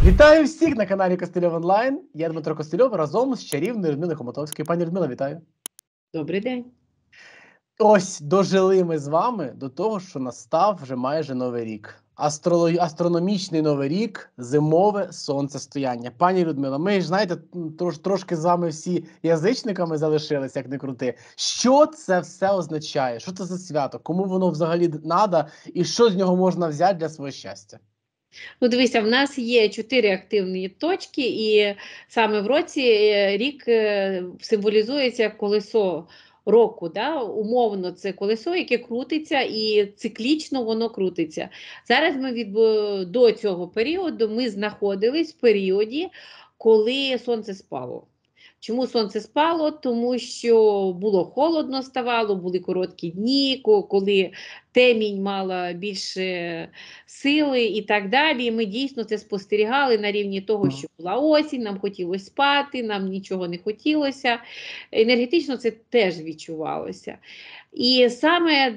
Вітаю всіх на каналі Костельов Онлайн. Я Дмитро Костельов разом з чарівною Людмилою Хомотовською. Пані Людмила, вітаю. Добрий день. Ось, дожили ми з вами до того, що настав вже майже Новий рік. Астрономічний Новий рік, зимове сонцестояння. Пані Людмила, ми ж, знаєте, трошки з вами всі язичниками залишилися, як не крути. Що це все означає? Що це за свято? Кому воно взагалі надо? І що з нього можна взяти для свого щастя? Ну, дивіться, в нас є 4 активні точки, і саме в році рік символізується як колесо року. Да? Умовно, це колесо, яке крутиться, і циклічно воно крутиться. Зараз ми до цього періоду ми знаходились в періоді, коли сонце спало. Чому сонце спало? Тому що було холодно ставало, були короткі дні, коли темінь мала більше сили і так далі. І ми дійсно це спостерігали на рівні того, що була осінь, нам хотілося спати, нам нічого не хотілося. Енергетично це теж відчувалося. І саме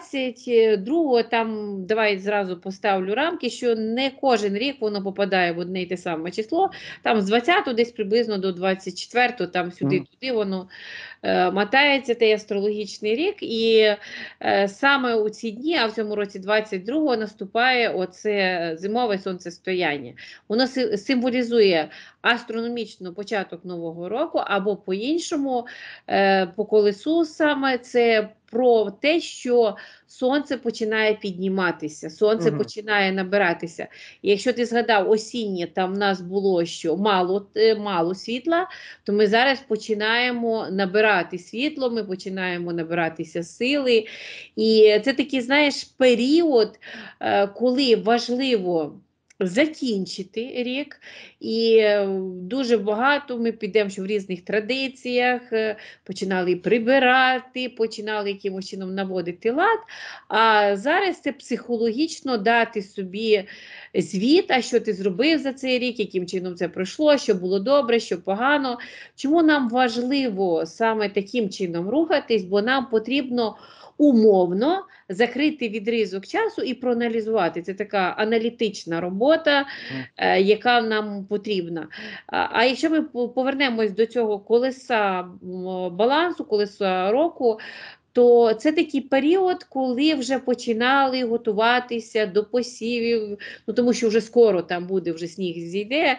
22-го, там, давай зразу поставлю рамки, що не кожен рік воно попадає в одне й те саме число, там з 20-го десь приблизно до 24-го, там сюди-туди воно мотається, той астрологічний рік, і саме у ці дні, а в цьому році 22-го, наступає оце зимове сонцестояння. Воно символізує астрономічно початок Нового року, або по-іншому, по колесу саме це про те, що сонце починає підніматися, сонце починає набиратися. І якщо ти згадав осіннє, там в нас було що мало світла, то ми зараз починаємо набирати світло, ми починаємо набиратися сили. І це такий, знаєш, період, коли важливо закінчити рік, і дуже багато ми підемо що в різних традиціях, починали прибирати, починали якимось чином наводити лад, а зараз це психологічно дати собі звіт, а що ти зробив за цей рік, яким чином це пройшло, що було добре, що погано. Чому нам важливо саме таким чином рухатись, бо нам потрібно умовно закрити відрізок часу і проаналізувати. Це така аналітична робота, яка нам потрібна. А якщо ми повернемось до цього колеса балансу, колеса року, то це такий період, коли вже починали готуватися до посівів, ну, тому що вже скоро там буде, вже сніг зійде,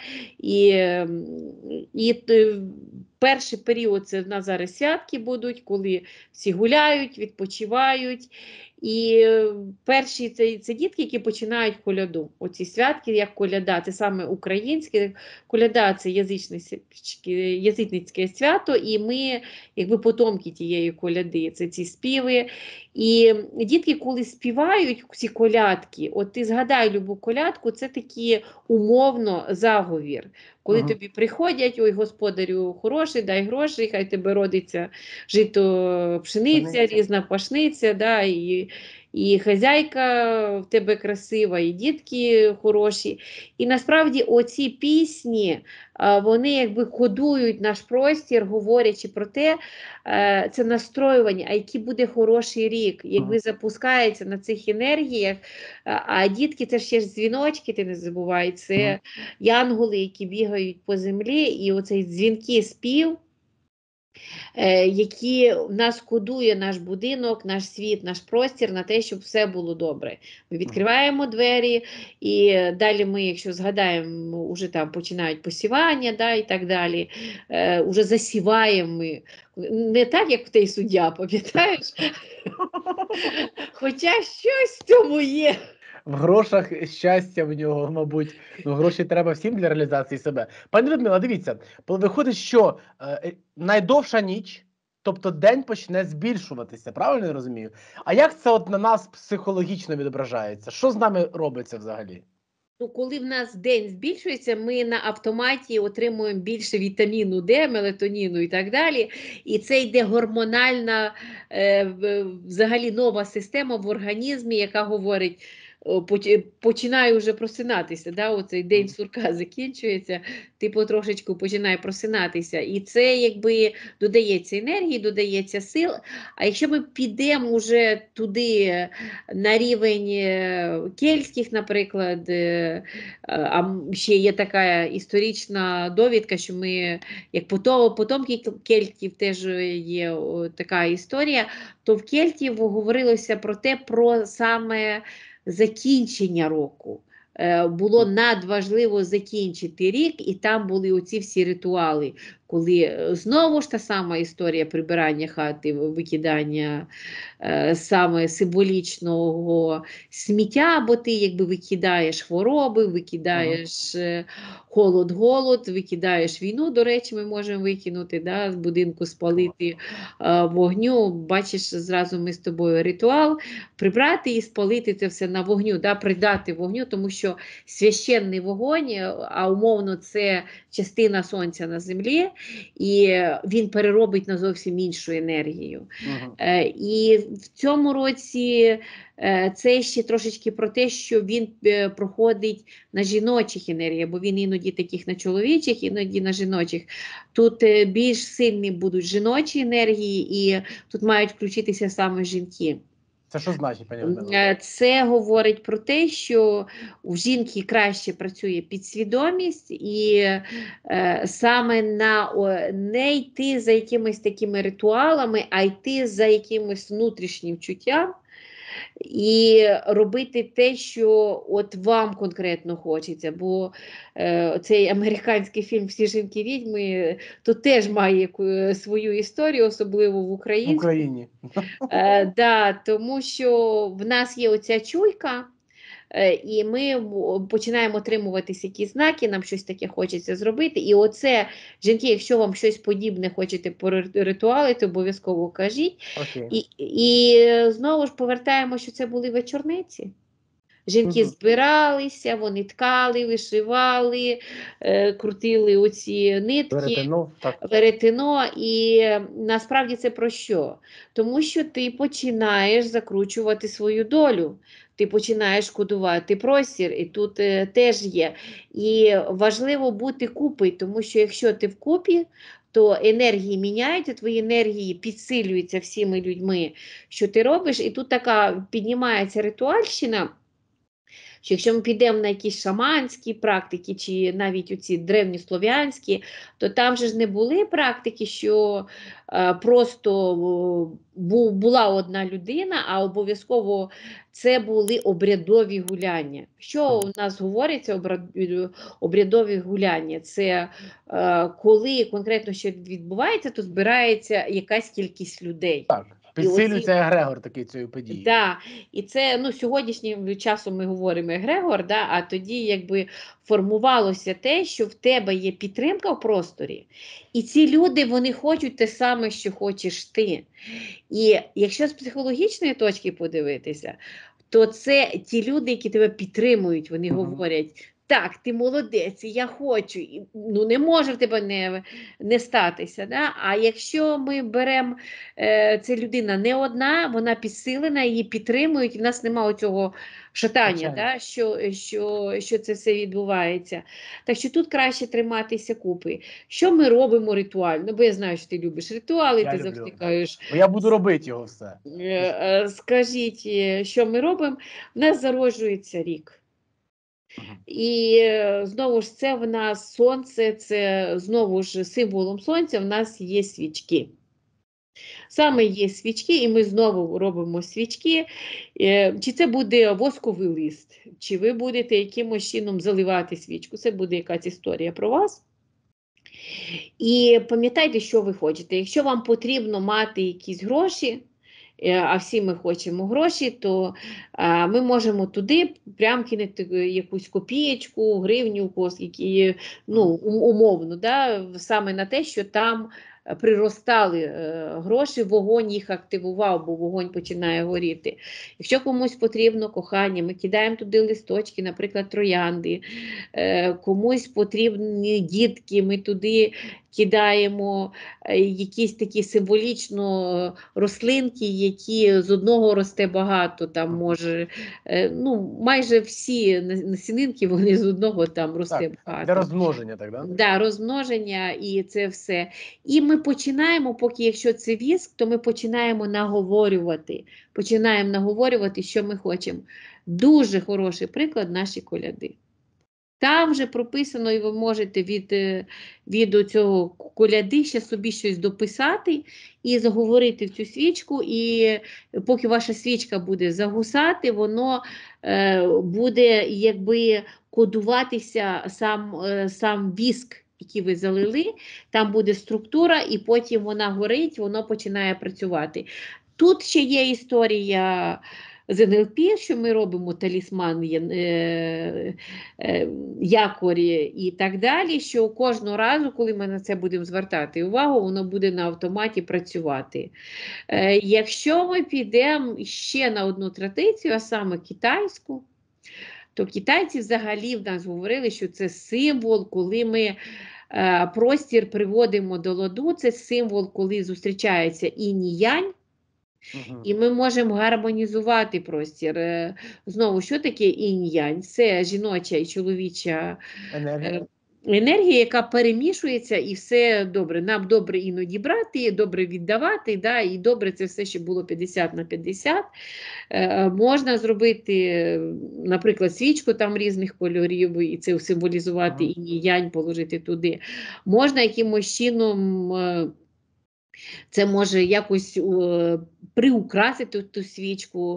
і перший період це в нас зараз святки будуть, коли всі гуляють, відпочивають. І перші це дітки, які починають коляду. Оці святки, як коляда, це саме українське. Коляда – це язичницьке свято, і ми, якби потомки тієї коляди, це ці співи. І дітки, коли співають ці колядки, от ти згадай любу колядку, це такий умовно заговір. Коли тобі приходять, ой, господарю хороший, дай гроші, хай тебе родиться жито, пшениця, різна пашниця, да, і хазяйка в тебе красива, і дітки хороші. І насправді оці пісні, вони якби кодують наш простір, говорячи про те, це настроювання, а який буде хороший рік, якби запускається на цих енергіях, а дітки це ще ж дзвіночки, ти не забувай, це янголи, які бігають по землі, і оцей дзвінкий спів, які нас кодує наш будинок, наш світ, наш простір на те, щоб все було добре. Ми відкриваємо двері, і далі ми, якщо згадаємо, вже там починають посівання, да, і так далі, вже засіваємо ми. Не так, як в той суддя, пам'ятаєш? Хоча щось в цьому є. В грошах щастя в нього, мабуть. Ну, гроші треба всім для реалізації себе. Пані Людмила, дивіться, виходить, що найдовша ніч, тобто день почне збільшуватися, правильно я розумію? А як це от на нас психологічно відображається? Що з нами робиться взагалі? Ну, коли в нас день збільшується, ми на автоматі отримуємо більше вітаміну Д, мелатоніну і так далі. І це йде гормональна, взагалі нова система в організмі, яка говорить: починає вже просинатися, да, оцей день сурка закінчується, ти потрошечку починає просинатися. І це якби додається енергії, додається сил. А якщо ми підемо вже туди на рівень кельтських, наприклад, а ще є така історична довідка, що ми, як потомки кельтів, теж є така історія, то в кельтів говорилося про те, про саме закінчення року. Було надважливо закінчити рік, і там були оці всі ритуали, коли знову ж та сама історія прибирання хати, викидання саме символічного сміття, бо ти якби викидаєш хвороби, викидаєш голод, викидаєш війну, до речі, ми можемо викинути, да, з будинку спалити вогню, бачиш, зразу ми з тобою ритуал, прибрати і спалити це все на вогню, да, придати вогню, тому що священний вогонь, а умовно це частина сонця на землі, і він переробить на зовсім іншу енергію. І в цьому році це ще трошечки про те, що він проходить на жіночих енергіях, бо він іноді таких на чоловічих, іноді на жіночих. Тут більш сильні будуть жіночі енергії, і тут мають включитися саме жінки. Це що значить, пані Людмила? Це говорить про те, що у жінки краще працює підсвідомість, і саме не йти за якимись такими ритуалами, а йти за якимось внутрішнім чуттям і робити те, що от вам конкретно хочеться. Бо цей американський фільм «Всі жінки-відьми» то теж має свою історію, особливо в Україні. В Україні. Да, тому що в нас є оця чуйка, і ми починаємо отримуватись якісь знаки, нам щось таке хочеться зробити. І оце, жінки, якщо вам щось подібне хочете поритуалити, обов'язково кажіть. І знову ж повертаємо, що це були вечорниці. Жінки збиралися, вони ткали, вишивали, крутили оці нитки, веретено. І насправді це про що? Тому що ти починаєш закручувати свою долю, ти починаєш кодувати простір, і тут теж є. І важливо бути купи, тому що якщо ти вкупі, то енергії міняються, твої енергії підсилюються всіми людьми, що ти робиш, і тут така піднімається ритуальщина, що якщо ми підемо на якісь шаманські практики, чи навіть оці древньослов'янські, то там же ж не були практики, що просто була одна людина, а обов'язково це були обрядові гуляння. Що у нас говориться обрядові гуляння? Це коли конкретно що відбувається, то збирається якась кількість людей. Так. Підсилюється егрегор такий цієї події. Так, і це, сьогоднішнім часом ми говоримо егрегор, да, а тоді якби формувалося те, що в тебе є підтримка в просторі, і ці люди, вони хочуть те саме, що хочеш ти. І якщо з психологічної точки подивитися, то це ті люди, які тебе підтримують, вони говорять: так, ти молодець, я хочу, не може в тебе не статися. Да? А якщо ми беремо, це людина не одна, вона підсилена, її підтримують, і в нас немає цього шатання, да? що це все відбувається. Так що тут краще триматися купи. Що ми робимо ритуально? Бо я знаю, що ти любиш ритуали, ти завжди кажеш. Бо я буду робити його все. Скажіть, що ми робимо? В нас зароджується рік. І знову ж це в нас сонце, це знову ж символом сонця в нас є свічки. Саме є свічки, і ми знову робимо свічки. Чи це буде восковий лист, чи ви будете якимось чином заливати свічку, це буде якась історія про вас. І пам'ятайте, що ви хочете. Якщо вам потрібно мати якісь гроші, а всі ми хочемо гроші, то ми можемо туди прям кинути якусь копієчку, гривню, умовно, да, саме на те, що там приростали гроші, вогонь їх активував, бо вогонь починає горіти. Якщо комусь потрібно кохання, ми кидаємо туди листочки, наприклад, троянди, комусь потрібні дітки, ми туди кидаємо якісь такі символічно рослинки, які з одного росте багато, там може, ну, майже всі насінинки, вони з одного там росте багато. Для розмноження, так, да? Да, розмноження і це все. І ми починаємо, поки якщо це віск, то ми починаємо наговорювати, що ми хочемо. Дуже хороший приклад наші коляди. Там вже прописано, і ви можете від цього коляди ще собі щось дописати і заговорити в цю свічку, і поки ваша свічка буде загусати, воно буде якби кодуватися сам віск, який ви залили, там буде структура, і потім вона горить, воно починає працювати. Тут ще є історія з НЛП, що ми робимо талісман, якорі і так далі, що кожного разу, коли ми на це будемо звертати увагу, воно буде на автоматі працювати. Якщо ми підемо ще на одну традицію, а саме китайську, то китайці взагалі в нас говорили, що це символ, коли ми простір приводимо до ладу, це символ, коли зустрічається інь-янь, і ми можемо гармонізувати простір. Знову, що таке інь-янь? Це жіноча і чоловіча енергія, яка перемішується, і все добре. Нам добре іноді брати, добре віддавати, да, і добре це все, що було 50/50. Можна зробити, наприклад, свічку там різних кольорів, і це символізувати інь-янь, положити туди. Можна якимось чином... Це може якось приукрасити ту свічку.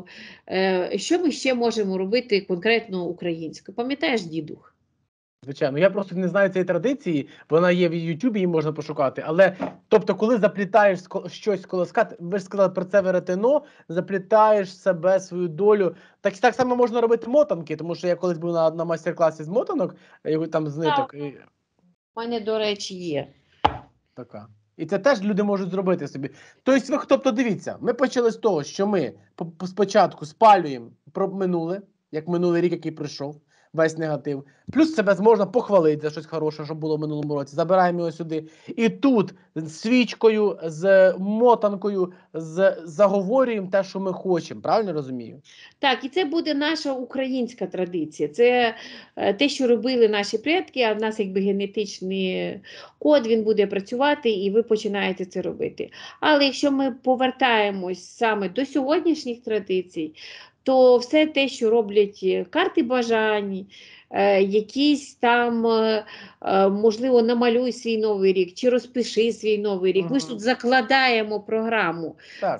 Що ми ще можемо робити конкретно українською? Пам'ятаєш дідух? Звичайно, я просто не знаю цієї традиції, вона є в Ютубі, її можна пошукати, але, тобто, коли заплітаєш щось колоскати, ви ж сказали про це веретено, заплітаєш себе, свою долю, так само можна робити мотанки, тому що я колись був на майстер-класі з мотанок, там з ниток. У мене, до речі, є. Така. І це теж люди можуть зробити собі. Тобто, дивіться, ми почали з того, що ми спочатку спалюємо про минуле, як минулий рік, який пройшов, весь негатив. Плюс себе можна похвалити за щось хороше, що було в минулому році. Забираємо його сюди. І тут з свічкою, з мотанкою, заговорюємо те, що ми хочемо. Правильно розумію? Так, і це буде наша українська традиція. Це те, що робили наші предки, а в нас якби генетичний код, він буде працювати, і ви починаєте це робити. Але якщо ми повертаємось саме до сьогоднішніх традицій, то все те, що роблять карти бажань, якісь там, можливо, намалюй свій новий рік, чи розпиши свій новий рік. Ми ж тут закладаємо програму.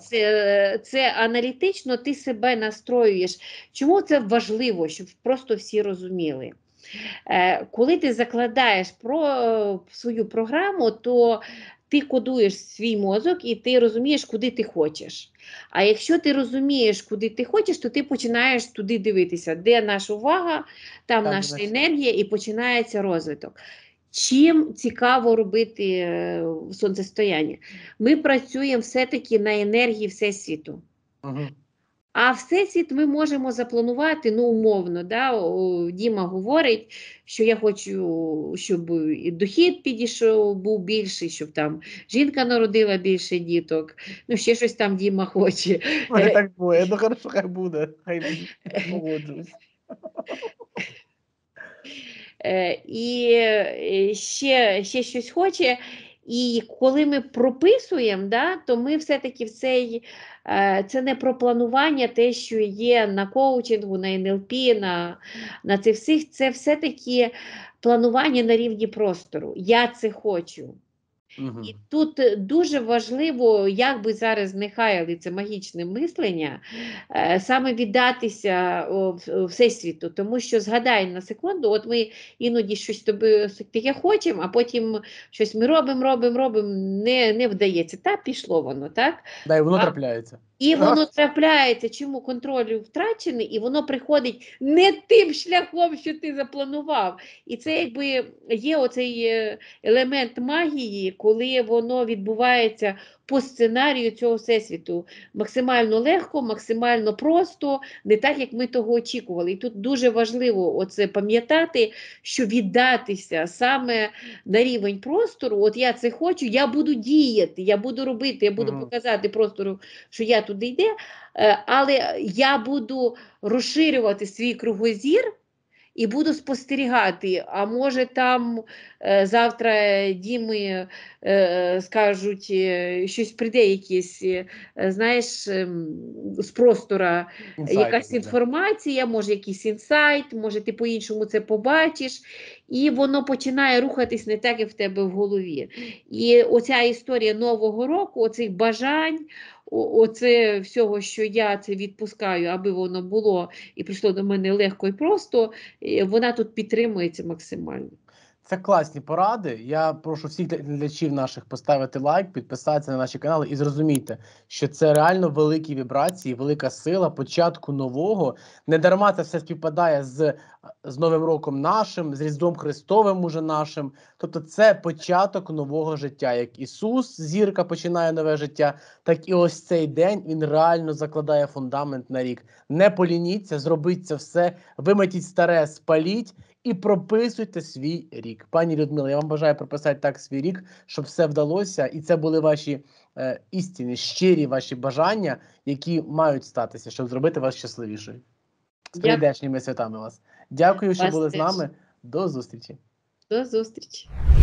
Це аналітично ти себе настроюєш. Чому це важливо, щоб просто всі розуміли? Коли ти закладаєш свою програму, то ти кодуєш свій мозок і ти розумієш, куди ти хочеш. А якщо ти розумієш, куди ти хочеш, то ти починаєш туди дивитися, де наша увага, там наша енергія, і починається розвиток. Чим цікаво робити сонцестояння? Ми працюємо все-таки на енергії Всесвіту. А Всесвіт ми можемо запланувати, ну, умовно, да? Діма говорить, що я хочу, щоб і дохід підійшов, був більший, щоб там жінка народила більше діток, ну, ще щось там Діма хоче. Так буде, ну, хорошо, хай буде, хай погоджуюсь. І ще щось хоче. І коли ми прописуємо, да, то ми все-таки це не про планування, те, що є на коучингу, на НЛП, на цих всіх, це все-таки планування на рівні простору. Я це хочу. І тут дуже важливо, як би зараз не хаяли це магічне мислення, саме віддатися Всесвіту. Тому що, згадай на секунду, от ми іноді щось таке хочемо, а потім щось ми робимо, не вдається. Та пішло воно, так? Да, і воно трапляється. І воно трапляється, чому контроль втрачений, і воно приходить не тим шляхом, що ти запланував. І це якби є оцей елемент магії, коли воно відбувається по сценарію цього всесвіту. Максимально легко, максимально просто, не так, як ми того очікували. І тут дуже важливо оце пам'ятати, що віддатися саме на рівень простору, от я це хочу, я буду діяти, я буду робити, я буду показати простору, що я туди йде, але я буду розширювати свій кругозір і буду спостерігати, а може там завтра Діми скажуть, щось прийде якесь, знаєш, з простора, якась інформація, може якийсь інсайт, може ти по-іншому це побачиш, і воно починає рухатись не так, як в тебе в голові. І оця історія Нового року, оцих бажань, оце всього, що я це відпускаю, аби воно було і прийшло до мене легко і просто, вона тут підтримується максимально. Це класні поради. Я прошу всіх глядачів наших поставити лайк, підписатися на наші канали і зрозумійте, що це реально великі вібрації, велика сила початку нового. Не дарма це все співпадає з Новим роком нашим, з Різдвом Христовим уже нашим. Тобто це початок нового життя. Як Ісус, зірка, починає нове життя, так і ось цей день, він реально закладає фундамент на рік. Не полініться, зробіть це все, виметіть старе, спаліть і прописуйте свій рік. Пані Людмила, я вам бажаю прописати так свій рік, щоб все вдалося, і це були ваші істинні, щирі ваші бажання, які мають статися, щоб зробити вас щасливішою. З прийдешніми святами вас. Дякую, що були з нами. До зустрічі. До зустрічі.